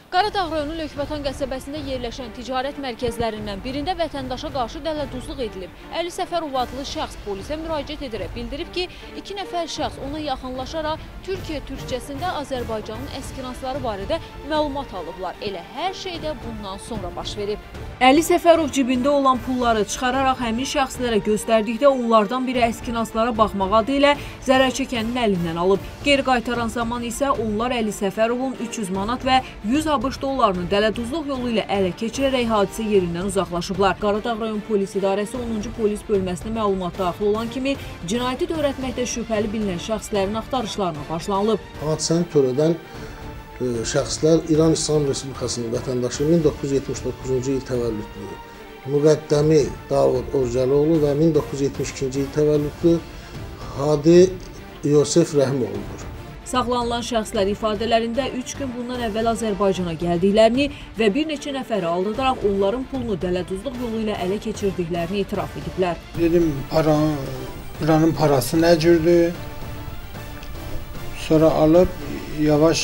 Qaradağ rayonu Lökbatan qəsəbəsində yerləşən ticarət mərkəzlərindən birində vətəndaşa qarşı dələduzluq edilib. Əli Səfərov adlı şəxs polisə müraciət edərək bildirib ki, 2 nəfər şəxs ona yaxınlaşaraq Türkiyə türkçəsində Azərbaycanın əskinansları barədə məlumat alıblar. Elə hər şey də bundan sonra baş verib. Əli Səfərov cibində olan pulları çıxararaq həmin şəxslərə göstərdikdə onlardan biri əskinanslara baxmaq adı ilə zərər çəkənin əlindən alıb. Geri qaytaran zaman isə onlar Əli Səfərovun 300 manat və 100 ABŞ dollarını dələduzluq yolu ilə ələ keçirərək hadisə yerindən uzaqlaşıblar. Qaradağ rayon polis idarəsi 10-cu polis bölməsinə məlumat daxil olan kimi cinayəti törətməkdə şübhəli bilinən şəxslərin axtarışlarına başlanılıb. Hadisəni törədən şəxslər İran İslam Respublikasının vətəndaşı 1979-cu il təvəllüdlü Müqəddəmi Davud Orucalıoğlu və 1972-ci il təvəllüdlü Hadi Yosef Rəhimoğludur. Saxlanılan şəxslər ifadələrində 3 gün bundan əvvəl Azərbaycana gəldiklərini və bir neçə nəfəri aldadaraq onların pulunu dələduzluq yolu ilə ələ keçirdiklərini etiraf ediblər. Dedim, buranın parası nə cürdür? Sonra alıb yavaş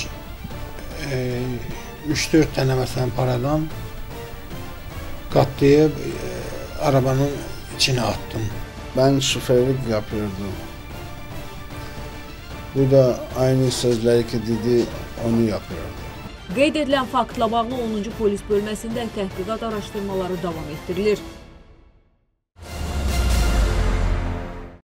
3-4 dənə məsələn paradan qatlayıb arabanın içine attım. Ben şoförlük yapıyordum. Bu da aynı sözleri ki dedi, onu yapıyordu. Qeyd edilən faktla bağlı 10-cu polis bölməsində təhqiqat araşdırmaları davam etdirilir.